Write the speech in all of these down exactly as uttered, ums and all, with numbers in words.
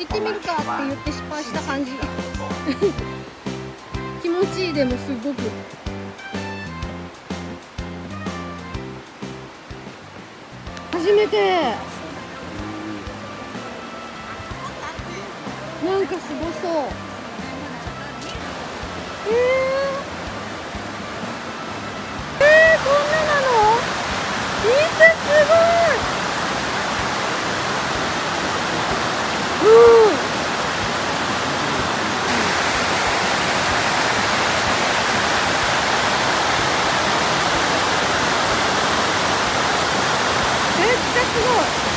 行ってみるかって言って失敗した感じ気持ちいい。でもすごく初めてなんかすごそう。えー、えー、こんななの？見て、すごい。うん。めっちゃすごい。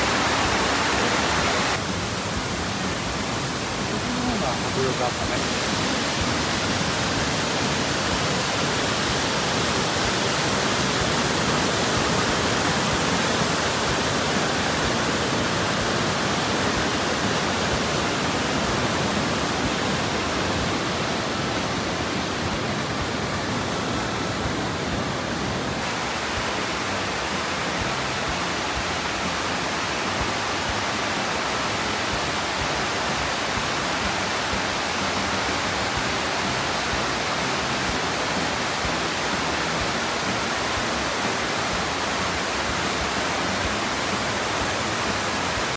迫力あったね。